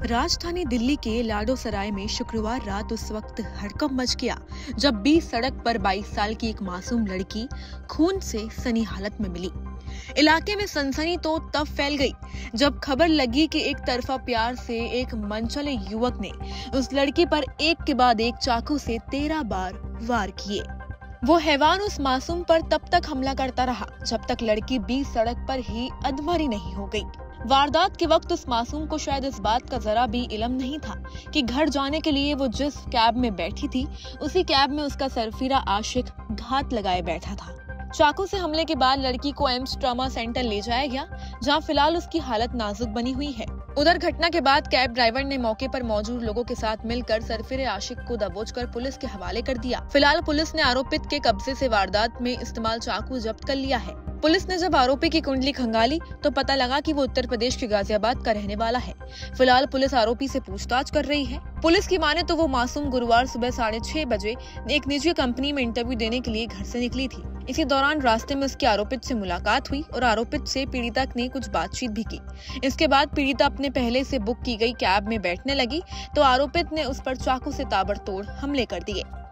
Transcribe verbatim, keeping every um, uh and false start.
राजधानी दिल्ली के लाडोसराय में शुक्रवार रात उस वक्त हड़कंप मच गया जब बीच सड़क पर बाईस साल की एक मासूम लड़की खून से सनी हालत में मिली। इलाके में सनसनी तो तब फैल गई जब खबर लगी कि एक तरफा प्यार से एक मनचले युवक ने उस लड़की पर एक के बाद एक चाकू से तेरह बार वार किए। वो हैवान उस मासूम पर तब तक हमला करता रहा जब तक लड़की बीच सड़क पर ही अधमरी नहीं हो गई। वारदात के वक्त उस मासूम को शायद इस बात का जरा भी इल्म नहीं था कि घर जाने के लिए वो जिस कैब में बैठी थी उसी कैब में उसका सरफिरा आशिक घात लगाए बैठा था। चाकू से हमले के बाद लड़की को एम्स ट्रॉमा सेंटर ले जाया गया, जहां फिलहाल उसकी हालत नाजुक बनी हुई है। उधर घटना के बाद कैब ड्राइवर ने मौके पर मौजूद लोगों के साथ मिलकर सरफिरे आशिक को दबोचकर पुलिस के हवाले कर दिया। फिलहाल पुलिस ने आरोपित के कब्जे से वारदात में इस्तेमाल चाकू जब्त कर लिया है। पुलिस ने जब आरोपी की कुंडली खंगाली तो पता लगा कि वो उत्तर प्रदेश के गाजियाबाद का रहने वाला है। फिलहाल पुलिस आरोपी से पूछताछ कर रही है। पुलिस की माने तो वो मासूम गुरुवार सुबह साढ़े छह बजे एक निजी कंपनी में इंटरव्यू देने के लिए घर से निकली थी। इसी दौरान रास्ते में उसकी आरोपित से मुलाकात हुई और आरोपित से पीड़िता ने कुछ बातचीत भी की। इसके बाद पीड़िता अपने पहले से बुक की गई कैब में बैठने लगी तो आरोपित ने उस पर चाकू से ताबड़तोड़ हमले कर दिए।